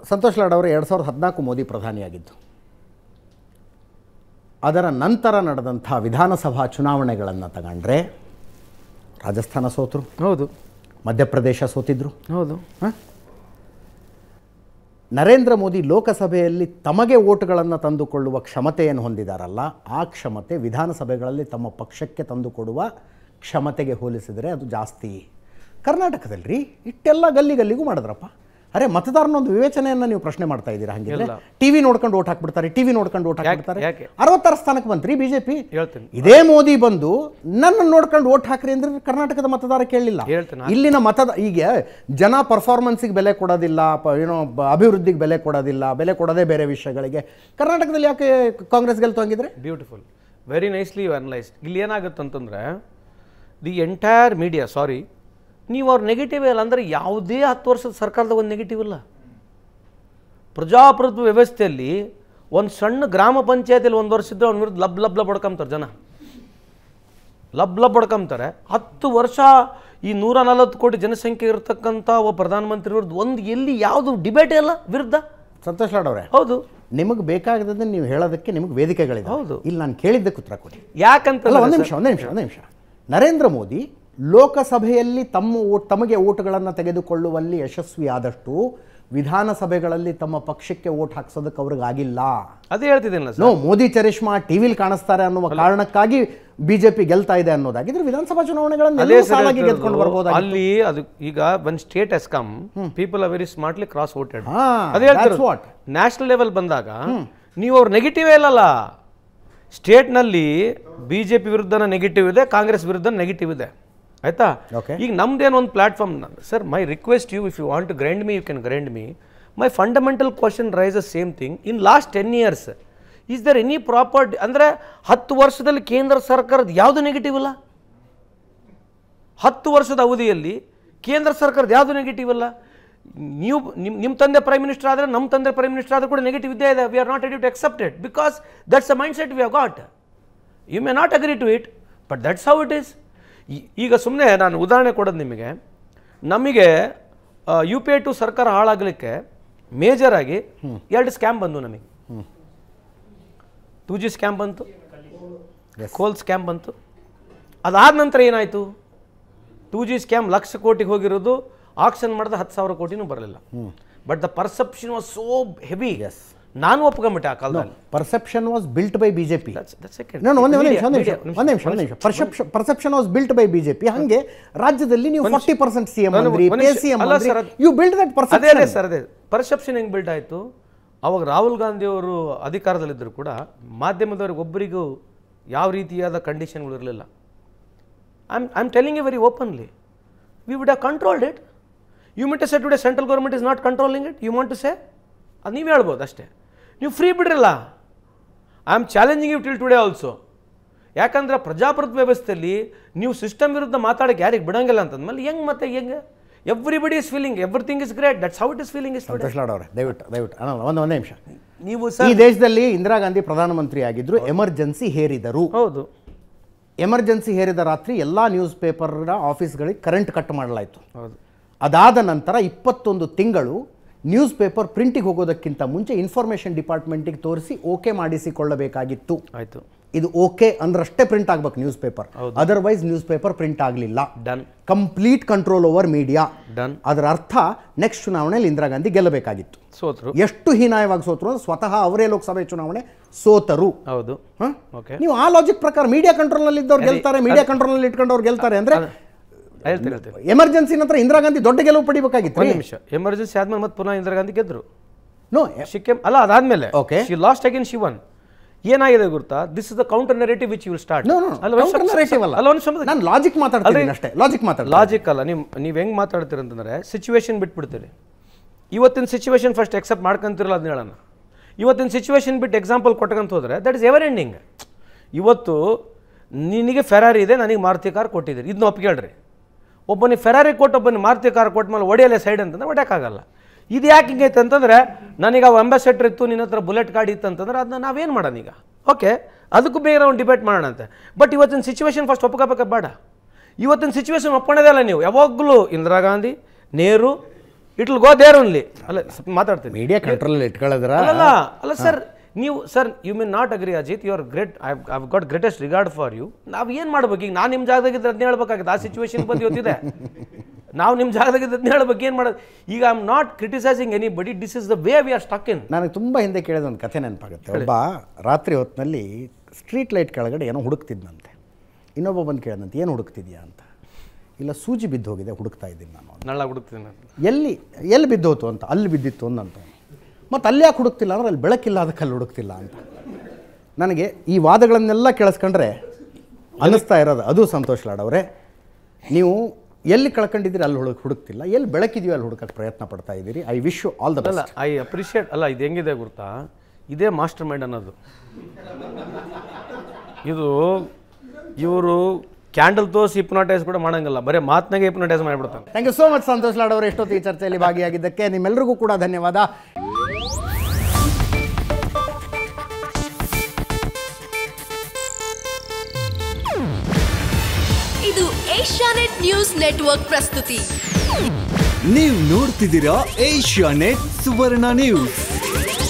ಸಂತೋಷ್ ಲಾಡ್ ಅವರು 2014 ಮೋದಿ ಪ್ರಧಾನಿಯಾಗಿದ್ದು, ಅದರ ನಂತರ ನಡೆದಂಥ ವಿಧಾನಸಭಾ ಚುನಾವಣೆಗಳನ್ನು ತಗೊಂಡ್ರೆ ರಾಜಸ್ಥಾನ ಸೋತರು, ಹೌದು, ಮಧ್ಯಪ್ರದೇಶ ಸೋತಿದ್ರು, ಹೌದು. ನರೇಂದ್ರ ಮೋದಿ ಲೋಕಸಭೆಯಲ್ಲಿ ತಮಗೆ ಓಟ್ಗಳನ್ನು ತಂದುಕೊಳ್ಳುವ ಕ್ಷಮತೆಯನ್ನು ಹೊಂದಿದಾರಲ್ಲ, ಆ ಕ್ಷಮತೆ ವಿಧಾನಸಭೆಗಳಲ್ಲಿ ತಮ್ಮ ಪಕ್ಷಕ್ಕೆ ತಂದುಕೊಡುವ ಕ್ಷಮತೆಗೆ ಹೋಲಿಸಿದರೆ ಅದು ಜಾಸ್ತಿ. ಕರ್ನಾಟಕದಲ್ಲಿ ರೀ ಇಟ್ಟೆಲ್ಲ ಗಲ್ಲಿಗೂ ಮಾಡಿದ್ರಪ್ಪ. ಅರೆ ಮತದಾರನೊಂದು ವಿವೇಚನೆಯನ್ನು ನೀವು ಪ್ರಶ್ನೆ ಮಾಡ್ತಾ ಇದ್ದೀರಾ. ಹಂಗಿದ್ರೆ ಟಿವಿ ನೋಡ್ಕೊಂಡು ಓಟ್ ಹಾಕ್ಬಿಡ್ತಾರೆ, ಟಿವಿ ನೋಡ್ಕೊಂಡು ಓಟ್ ಹಾಕ್ಬಿಡ್ತಾರೆ. 66 ಸ್ಥಾನಕ್ಕೆ ಬಂತ್ರಿ ಬಿಜೆಪಿ. ಇದೇ ಮೋದಿ ಬಂದು ನನ್ನ ನೋಡ್ಕೊಂಡು ಓಟ್ ಹಾಕ್ರಿ ಅಂದ್ರೆ ಕರ್ನಾಟಕದ ಮತದಾರ ಕೇಳಲಿಲ್ಲ. ಇಲ್ಲಿನ ಈಗ ಜನ ಪರ್ಫಾರ್ಮೆನ್ಸಿಗೆ ಬೆಲೆ ಕೊಡೋದಿಲ್ಲ, ಏನೋ ಅಭಿವೃದ್ಧಿಗೆ ಬೆಲೆ ಕೊಡೋದಿಲ್ಲ, ಬೆಲೆ ಕೊಡೋದೇ ಬೇರೆ ವಿಷಯಗಳಿಗೆ. ಕರ್ನಾಟಕದಲ್ಲಿ ಯಾಕೆ ಕಾಂಗ್ರೆಸ್ ಗೆಲ್ತು ಹಂಗಿದ್ರೆ? Beautiful, very nicely you analysed. ಇಲ್ಲಿ ಏನಾಗುತ್ತೆ ಅಂತಂದ್ರೆ ದಿ ಎಂಟೈರ್ ಮೀಡಿಯಾ, ಸಾರಿ, ನೀವು ಅವ್ರ ನೆಗೆಟಿವ್ ಇಲ್ಲ ಅಂದರೆ ಯಾವುದೇ 10 ವರ್ಷದ ಸರ್ಕಾರದ ಒಂದು ನೆಗೆಟಿವ್ ಇಲ್ಲ. ಪ್ರಜಾಪ್ರಭುತ್ವ ವ್ಯವಸ್ಥೆಯಲ್ಲಿ ಒಂದು ಸಣ್ಣ ಗ್ರಾಮ ಪಂಚಾಯತಿಯಲ್ಲಿ 1 ವರ್ಷ ಇದ್ದರೆ ಅವ್ನ ವಿರುದ್ಧ ಲಬ್ ಬಡ್ಕೊಂತಾರೆ ಜನ, ಲಬ್ ಬಡ್ಕೊಂತಾರೆ. 10 ವರ್ಷ ಈ 140 ಕೋಟಿ ಜನಸಂಖ್ಯೆ ಇರತಕ್ಕಂಥ ಒಬ್ಬ ಪ್ರಧಾನಮಂತ್ರಿ ವಿರುದ್ಧ ಒಂದು ಎಲ್ಲಿ ಯಾವುದು ಡಿಬೇಟೇ ಇಲ್ಲ ವಿರುದ್ಧ. ಸಂತೋಷ್ ಲಾಡ್ ಅವರೇ, ಹೌದು, ನಿಮಗೆ ಬೇಕಾಗದನ್ನು ನೀವು ಹೇಳೋದಕ್ಕೆ ನಿಮಗೆ ವೇದಿಕೆಗಳಿದೆ. ಹೌದು, ಇಲ್ಲಿ ನಾನು ಕೇಳಿದ್ದಕ್ಕೆ ಉತ್ತರ ಕೊಡಿ. ಯಾಕಂತ ಒಂದು ನಿಮಿಷ. ನರೇಂದ್ರ ಮೋದಿ ಲೋಕಸಭೆಯಲ್ಲಿ ತಮಗೆ ಓಟ್ಗಳನ್ನು ತೆಗೆದುಕೊಳ್ಳುವಲ್ಲಿ ಯಶಸ್ವಿಯಾದಷ್ಟು ವಿಧಾನಸಭೆಗಳಲ್ಲಿ ತಮ್ಮ ಪಕ್ಷಕ್ಕೆ ಓಟ್ ಹಾಕ್ಸೋದಕ್ಕೆ ಅವ್ರಿಗಾಗಿಲ್ಲ. ಅದೇ ಹೇಳ್ತಿದ್ದೇನೆ. ಮೋದಿ ಚರಿಷ್ಮಾ ಟಿವಿಲಿ ಕಾಣಿಸ್ತಾರೆ ಅನ್ನುವ ಕಾರಣಕ್ಕಾಗಿ ಬಿಜೆಪಿ ಗೆಲ್ತಾ ಇದೆ ಅನ್ನೋದಾಗಿದ್ರೆ ವಿಧಾನಸಭಾ ಚುನಾವಣೆಗಳನ್ನು ಗೆದ್ಕೊಂಡು ಬರ್ಬೋದು. ಅಲ್ಲಿ ಅದು ಈಗ one state has come, people are very smartly cross voted. ಅದೇ ಹೇಳ್ತಾರೆ. ನ್ಯಾಷನಲ್ ಲೆವೆಲ್ ಬಂದಾಗ ನೀವು ಅವ್ರ ನೆಗೆಟಿವೇ ಇಲ್ಲಲ್ಲ. ಸ್ಟೇಟ್ನಲ್ಲಿ ಬಿಜೆಪಿ ವಿರುದ್ಧನ ನೆಗೆಟಿವ್ ಇದೆ, ಕಾಂಗ್ರೆಸ್ ವಿರುದ್ಧ ನೆಗೆಟಿವ್ ಇದೆ, ಆಯ್ತಾ? ಈಗ ನಮ್ದೇನು ಒಂದು platform. Sir, my request you, if you want to grind me you can grind me. My fundamental question raise the same thing. In last 10 years is there any proper, ಅಂದರೆ 10 ವರ್ಷದಲ್ಲಿ ಕೇಂದ್ರ ಸರ್ಕಾರದ ಯಾವುದು ನೆಗೆಟಿವ್ ಇಲ್ಲ. 10 ವರ್ಷದ ಅವಧಿಯಲ್ಲಿ ಕೇಂದ್ರ ಸರ್ಕಾರದ ಯಾವುದು ನೆಗೆಟಿವ್ ಇಲ್ಲ. ನೀವು ನಿಮ್ಮ ತಂದೆ ಪ್ರೈಮ್ ಮಿನಿಸ್ಟರ್ ಆದರೆ ನಮ್ಮ ತಂದೆ ಪ್ರೈಮ್ ಮಿನಿಸ್ಟರ್ ಆದರೂ ಕೂಡ ನೆಗೆಟಿವ್ ಇದ್ದೇ ಇದೆ. We are not ready to accept it because that's a mind set we have got. You may not agree to it, but that's how it is. ಈಗ ಸುಮ್ಮನೆ ನಾನು ಉದಾಹರಣೆ ಕೊಡೋದು ನಿಮಗೆ. ನಮಗೆ UPI 2 ಸರ್ಕಾರ ಹಾಳಾಗಲಿಕ್ಕೆ ಮೇಜರ್ ಆಗಿ 2 ಸ್ಕ್ಯಾಮ್ ಬಂದು. ನಮಗೆ 2G ಸ್ಕ್ಯಾಮ್ ಬಂತು, ಕೋಲ್ ಸ್ಕ್ಯಾಮ್ ಬಂತು. ಅದಾದ ನಂತರ ಏನಾಯಿತು? 2G ಸ್ಕ್ಯಾಮ್ 1,00,000 ಕೋಟಿಗೆ ಹೋಗಿರೋದು ಆಕ್ಷನ್ ಮಾಡಿದ 10,000 ಕೋಟಿನೂ ಬರಲಿಲ್ಲ. But the perception was so heavy. ನಾನು ಒಪ್ಕೊಂಬಿಟ್ಟೆ ಆ ಕಾಲದಲ್ಲಿ. Perception was built by BJP. Perception was built by BJP. ಹಂಗೆ ರಾಜ್ಯದಲ್ಲಿ ನೀವು 40% ಸಿಎಂ ಅಂದ್ರಿ, ಯು ಬಿಲ್ಡ್ ದಟ್ ಪರ್ಸೆಪ್ಷನ್. ಅದೇ ಸರ್, ಅದೇ ಪರ್ಸೆಪ್ಷನ್ ಹೆಂಗೆ ಬಿಲ್ಡ್ ಆಯಿತು? ಅವಾಗ ರಾಹುಲ್ ಗಾಂಧಿ ಅವರು ಅಧಿಕಾರದಲ್ಲಿದ್ದರೂ ಕೂಡ ಮಾಧ್ಯಮದವ್ರಿಗೆ ಒಬ್ಬರಿಗೂ ಯಾವ ರೀತಿಯಾದ ಕಂಡೀಷನ್ಗಳು ಇರಲಿಲ್ಲ. I am telling you very openly, we would have controlled it. You might say today central government is not controlling it. You want to say ಅದು ನೀವು ಹೇಳ್ಬೋದು ಅಷ್ಟೇ. ನೀವು ಫ್ರೀ ಬಿಡ್ರಲ್ಲ. I am challenging you till today also. ಯಾಕಂದರೆ ಪ್ರಜಾಪ್ರಭುತ್ವ ವ್ಯವಸ್ಥೆಯಲ್ಲಿ ನೀವು ಸಿಸ್ಟಮ್ ವಿರುದ್ಧ ಮಾತಾಡೋಕ್ಕೆ ಯಾರಿಗೆ ಬಿಡೋಂಗಿಲ್ಲ ಅಂತಂದ್ಮೇಲೆ ಹೆಂಗೆ everybody is feeling everything is great. That's how it is feeling is today. ದಯವಿಟ್ಟು ಒಂದು ನಿಮಿಷ. ನೀವು ಈ ದೇಶದಲ್ಲಿ ಇಂದಿರಾ ಗಾಂಧಿ ಪ್ರಧಾನಮಂತ್ರಿ ಆಗಿದ್ರು, ಎಮರ್ಜೆನ್ಸಿ ಹೇರಿದರು. ಹೌದು, ಎಮರ್ಜೆನ್ಸಿ ಹೇರಿದ ರಾತ್ರಿ ಎಲ್ಲ ನ್ಯೂಸ್ ಪೇಪರ್ನ ಆಫೀಸ್ಗಳಿಗೆ ಕರೆಂಟ್ ಕಟ್ ಮಾಡಲಾಯಿತು. ಹೌದು. ಅದಾದ ನಂತರ 21 ತಿಂಗಳು ನ್ಯೂಸ್ ಪೇಪರ್ ಪ್ರಿಂಟಿಗೆ ಹೋಗೋದಕ್ಕಿಂತ ಮುಂಚೆ ಇನ್ಫಾರ್ಮೇಷನ್ ಡಿಪಾರ್ಟ್ಮೆಂಟಿಗೆ ತೋರಿಸಿ ಓಕೆ ಮಾಡಿಸಿಕೊಳ್ಳಬೇಕಾಗಿತ್ತು. ಆಯಿತು. ಇದು ಓಕೆ ಅಂದ್ರಷ್ಟೇ ಪ್ರಿಂಟ್ ಆಗಬೇಕು newspaper, otherwise newspaper print ಆಗಲಿಲ್ಲ. Done. Complete control over media. Done. ಅದರ ಅರ್ಥ ನೆಕ್ಸ್ಟ್ ಚುನಾವಣೆಯಲ್ಲಿ ಇಂದಿರಾ ಗಾಂಧಿ ಗೆಲ್ಲಬೇಕಾಗಿತ್ತು. ಸೋತರು. ಎಷ್ಟು ಹೀನಾಯವಾಗಿ ಸೋತರು ಅಂದ್ರೆ ಸ್ವತಃ ಅವರೇ ಲೋಕಸಭೆ ಚುನಾವಣೆ ಸೋತರು. ಹೌದು. ನೀವು ಆ ಲಾಜಿಕ್ ಪ್ರಕಾರ ಮೀಡಿಯಾ ಕಂಟ್ರೋಲ್ ನಲ್ಲಿ ಇದ್ದವ್ರು ಗೆಲ್ತಾರೆ, ಮೀಡಿಯಾ ಕಂಟ್ರೋಲ್ ನಲ್ಲಿ ಇಟ್ಕೊಂಡವ್ರು ಗೆಲ್ತಾರೆ ಅಂದ್ರೆ ಎಮರ್ಜೆನ್ಸಿ ನಂತರ ಇಂದಿರಾ ಗಾಂಧಿ ದೊಡ್ಡ ಗೆಲುವು ಪಡಿಬೇಕಾಗಿತ್ತು. ಒಂದು ನಿಮಿಷ, ಎಮರ್ಜೆನ್ಸಿ ಆದ್ಮೇಲೆ ಮತ್ತೆ ಪುನಃ ಇಂದಿರಾ ಗಾಂಧಿ ಗೆದ್ರು. ಅಲ್ಲ, ಅದಾದ್ಮೇಲೆ she lost again she won. ಏನಾಗಿದೆ ಗೊತ್ತಾ? This is the counter narrative which you will start. ನಾನು ಲಾಜಿಕ್ ಮಾತಾಡ್ತೀನಿ ಅಷ್ಟೇ. ಲಾಜಿಕ್ ಅಲ್ಲ. ನೀವು ಹೆಂಗ್ ಮಾತಾಡ್ತೀರ ಅಂತಂದ್ರೆ ಸಿಚುವೇಶನ್ ಬಿಟ್ಬಿಡ್ತೀರಿ. ಇವತ್ತಿನ ಸಿಚುವೇಶನ್ ಫಸ್ಟ್ ಎಕ್ಸೆಪ್ಟ್ ಮಾಡ್ಕೊಂತಿರಲ್ಲ, ಅದನ್ನ ಹೇಳೋಣ. ಇವತ್ತಿನ ಸಿಚುವೇಶನ್ ಬಿಟ್ಟು ಎಕ್ಸಾಂಪಲ್ ಕೊಟ್ಕೊಂತ ಹೋದ್ರೆ ದಟ್ ಇಸ್ ಎವರ್ ಎಂಡಿಂಗ್. ಇವತ್ತು ನಿನಗೆ ಫೆರಾರಿ ಇದೆ, ನನಗೆ ಮಾರುತಿ ಕಾರ್ ಕೊಟ್ಟಿದ್ದೀರಿ, ಇದನ್ನ ಒಪ್ಪಿಕೇಳ್ರಿ. ಒಬ್ಬನಿಗೆ ಫೆರಾರಿ ಕೊಟ್ಟು ಒಬ್ಬನಿಗೆ ಮಾರುತಿ ಕಾರ್ ಕೊಟ್ಟ ಮೇಲೆ ಒಡೆಯಲ್ಲೇ ಸೈಡ್ ಅಂತಂದ್ರೆ ಹೊಡ್ಯೋಕ್ಕಾಗಲ್ಲ. ಇದು ಯಾಕೆ ಹಿಂಗೈತೆ ಅಂತಂದರೆ, ನನಗೆ ಅವು ಅಂಬಾಸೆಡರ್ ಇತ್ತು, ನಿನ್ನ ಹತ್ರ ಬುಲೆಟ್ ಗಾಡಿ ಇತ್ತು ಅಂತಂದ್ರೆ ಅದನ್ನ ನಾವೇನು ಮಾಡೋಣ ಈಗ? ಓಕೆ, ಅದಕ್ಕೂ ಬೇರೆ ಒಂದು ಡಿಬೇಟ್ ಮಾಡೋಣ ಅಂತೆ. ಬಟ್ ಇವತ್ತಿನ ಸಿಚುವೇಶನ್ ಫಸ್ಟ್ ಒಪ್ಕೋಬೇಕ ಬೇಡ? ಇವತ್ತಿನ ಸಿಚುವೇಶನ್ ಒಪ್ಕೊಳ್ಳೋದೇ ಅಲ್ಲ ನೀವು. ಯಾವಾಗಲೂ Indira Gandhi, Nehru, it will go there only. ಅಲ್ಲ ಮಾತಾಡ್ತೀನಿ, ಮೀಡಿಯಾ ಕಂಟ್ರೋಲ್ ಇಟ್ಕೊಳ್ಳೋದ್ರ ಅಲ್ಲ ಸರ್, ನೀವು sir you may not agree Ajit, you are great, I got greatest regard for you. ನಾವು ಏನು ಮಾಡ್ಬೇಕು ಈಗ? ನಾನು ನಿಮ್ಮ ಜಾಗದಾಗಿದ್ದರೆ ಅದನ್ನ ಹೇಳ್ಬೇಕಾಗುತ್ತೆ. ಆ ಸಿಚುವೇಶನ್ ಬಂದು ಇವತ್ತಿದೆ, ನಾವು ನಿಮ್ಮ ಜಾಗದಾಗಿದ್ದರೆ ಅದನ್ನ ಹೇಳ್ಬೇಕು. ಏನು ಮಾಡೋದು ಈಗ? I am not criticising anybody, this is the way we are stuck in. ನನಗೆ ತುಂಬ ಹಿಂದೆ ಕೇಳಿದ ಒಂದು ಕಥೆ ನೆನಪಾಗುತ್ತೆ. ಒಬ್ಬ ರಾತ್ರಿ ಹೊತ್ತಿನಲ್ಲಿ ಸ್ಟ್ರೀಟ್ ಲೈಟ್ ಕೆಳಗಡೆ ಏನೋ ಹುಡುಕ್ತಿದ್ನಂತೆ. ಇನ್ನೊಬ್ಬ ಬಂದು ಕೇಳಿದಂತೆ, ಏನು ಹುಡುಕ್ತಿದ್ಯಾ ಅಂತ. ಇಲ್ಲ, ಸೂಜಿ ಬಿದ್ದು ಹೋಗಿದೆ, ಹುಡುಕ್ತಾ ಇದ್ದೀನಿ ನಾನು. ನಳ್ಳ ಹುಡುಕ್ತೀನಿ ನಾನು. ಎಲ್ಲಿ ಬಿದ್ದೋತು ಅಂತ. ಅಲ್ಲಿ ಬಿದ್ದಿತ್ತು ಅಂದಂತ. ಮತ್ತು ಅಲ್ಲಿ ಯಾಕೆ ಹುಡುಕ್ತಿಲ್ಲ ಅಂದ್ರೆ ಅಲ್ಲಿ ಬೆಳಕಿಲ್ಲ, ಅದಕ್ಕೆ ಅಲ್ಲಿ ಹುಡುಕ್ತಿಲ್ಲ ಅಂತ. ನನಗೆ ಈ ವಾದಗಳನ್ನೆಲ್ಲ ಕೇಳಿಸ್ಕೊಂಡ್ರೆ ಅನ್ನಿಸ್ತಾ ಇರೋದು ಅದು ಸಂತೋಷ್ ಲಾಡ್ ಅವರೇ, ನೀವು ಎಲ್ಲಿ ಕಳ್ಕೊಂಡಿದ್ದೀರಿ ಅಲ್ಲಿ ಹುಡುಕ್ತಿಲ್ಲ, ಎಲ್ಲಿ ಬೆಳಕಿದೆಯೋ ಅಲ್ಲಿ ಹುಡುಕಕ್ಕೆ ಪ್ರಯತ್ನ ಪಡ್ತಾ ಇದ್ದೀರಿ. I wish you all the best. ಅಲ್ಲ, ಐ ಅಪ್ರಿಷಿಯೇಟ್. ಅಲ್ಲ, ಇದು ಹೆಂಗಿದೆ ಗೊತ್ತಾ, ಇದೇ ಮಾಸ್ಟರ್ ಮೈಂಡ್ ಅನ್ನೋದು. ಇದು ಇವರು ಕ್ಯಾಂಡಲ್ ತೋರಿಸಿ ಹಿಪ್ನಾಟೈಸ್ ಕೂಡ ಮಾಡೋಂಗಿಲ್ಲ, ಬರೀ ಮಾತನಾಗೆ ಹಿಪ್ನಾಟೈಸ್ ಮಾಡಿಬಿಡ್ತಾನೆ. Thank you so much Santosh Lad ಅವರು ಎಷ್ಟೊತ್ತು ಈ ಚರ್ಚೆಯಲ್ಲಿ ಭಾಗಿಯಾಗಿದ್ದಕ್ಕೆ. ನಿಮ್ಮೆಲ್ಲರಿಗೂ ಕೂಡ ಧನ್ಯವಾದ. ಇದು ಏಷ್ಯಾನೆಟ್ ನ್ಯೂಸ್ ನೆಟ್ವರ್ಕ್ ಪ್ರಸ್ತುತಿ. ನೀವು ನೋಡ್ತಿದ್ದೀರಾ ಏಷ್ಯಾನೆಟ್ ಸುವರ್ಣ ನ್ಯೂಸ್.